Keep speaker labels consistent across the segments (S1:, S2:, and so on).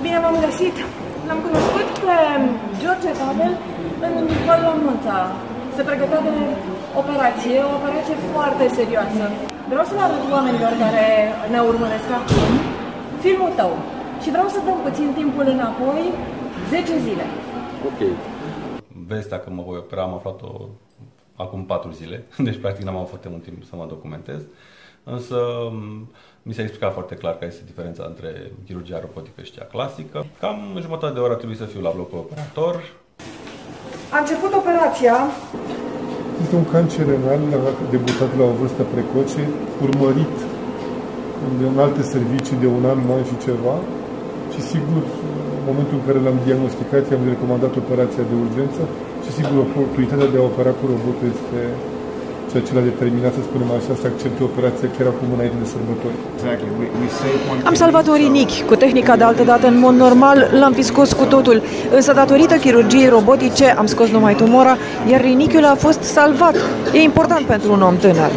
S1: Bine v-am găsit! L-am cunoscut pe George Pavel în Pălămânța. Se pregătea de operație, o operație foarte serioasă. Vreau să le arăt oamenilor care ne urmăresc acum filmul tău și vreau să dăm puțin timpul înapoi, 10 zile.
S2: Ok. Vestea că mă voi opera am aflat-o acum 4 zile, deci practic n-am avut foarte mult timp să mă documentez. Însă mi s-a explicat foarte clar care este diferența între chirurgia robotică și cea clasică. Cam jumătate de oră trebuie să fiu la blocul operator.
S1: A început operația.
S3: Este un cancer renal debutat la o vârstă precoce, urmărit în alte servicii de un an și ceva. Și sigur, în momentul în care l-am diagnosticat, i-am recomandat operația de urgență și sigur, oportunitatea de a opera cu robotul este ceea ce l-a determinat, să spunem așa, să accepte operația chiar acum înainte de sărbători.
S4: Am salvat un rinichi. Cu tehnica de altădată, în mod normal, l-am fi scos cu totul. Însă, datorită chirurgiei robotice, am scos numai tumora, iar rinichiul a fost salvat. E important pentru un om tânăr.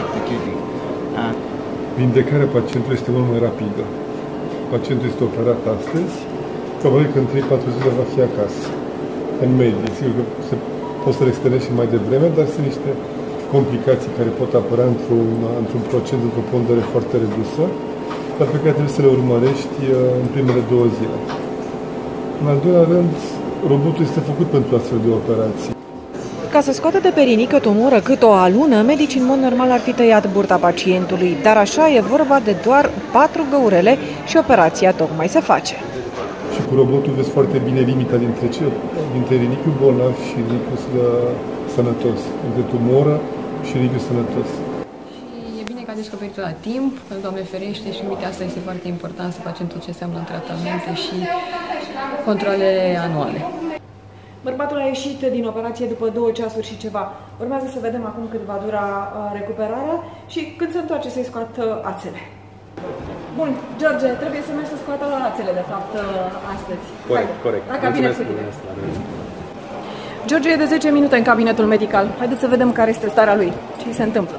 S3: Vindecarea pacientului este mult mai rapidă. Pacientul este operat astăzi, probabil că în 3-4 zile va fi acasă, în medie. Sigur că poți să-l externezi și mai devreme, dar sunt niște complicații care pot apărea într-un procent, într-o pondere foarte redusă, dar pe care trebuie să le urmărești în primele 2 zile. În al doilea rând, robotul este făcut pentru astfel de operații.
S4: Ca să scoată de pe rinichi o tumoră cât o alună, medicii în mod normal ar fi tăiat burta pacientului, dar așa e vorba de doar 4 găurele și operația tocmai se face.
S3: Și cu robotul vezi foarte bine limita dintre rinichiul bolnav și rinichiul sănătos, între tumoră și rinichiul sănătos.
S5: Și e bine că a descoperit la timp, Doamne ferește, și uite, asta este foarte important, să facem tot ce înseamnă în tratamente și controle anuale.
S1: Bărbatul a ieșit din operație după 2 ceasuri și ceva. Urmează să vedem acum cât va dura recuperarea și când se întoarce să-i scoată ațele. Bun, George, trebuie să mergi să scoată ațele, de fapt, astăzi.
S2: Corect.
S1: La cabinet cu tine. George e de 10 minute în cabinetul medical. Haideți să vedem care este starea lui. Ce se întâmplă?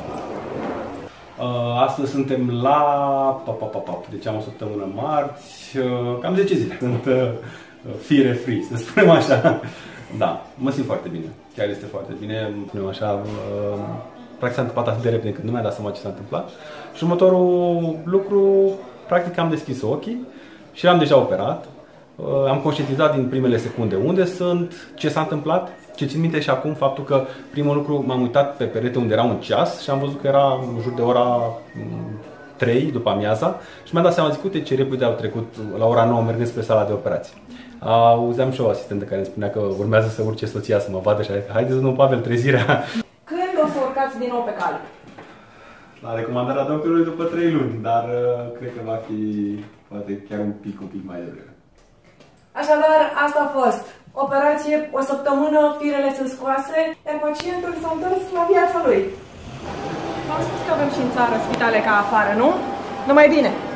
S2: Astăzi suntem la... Deci am o săptămână marți, cam 10 zile. Sunt fire free, să spunem așa. Da, mă simt foarte bine. Chiar este foarte bine, spunem așa. Practic s-a întâmplat atât de repede încât nu mi-a dat seama ce s-a întâmplat. Și următorul lucru, practic am deschis ochii și l-am deja operat. Am conștientizat din primele secunde unde sunt, ce s-a întâmplat, ce țin minte și acum faptul că primul lucru m-am uitat pe perete unde era un ceas și am văzut că era în jur de ora 3 după amiaza și mi-am dat seama, zic, uite ce repede au trecut la ora 9 mergând spre sala de operație. Auzeam și o asistentă care îmi spunea că urmează să urce soția să mă vadă și a zis, haideți, domnul Pavel, trezirea.
S1: Când o să urcați din nou pe cale?
S2: La recomandarea doctorului după 3 luni, dar cred că va fi poate chiar un pic mai devreme.
S1: Așadar, asta a fost. Operație, o săptămână, firele sunt scoase, iar pacientul s-a întors la viața lui. V-am spus că avem și în țară spitale ca afară, nu? Numai bine!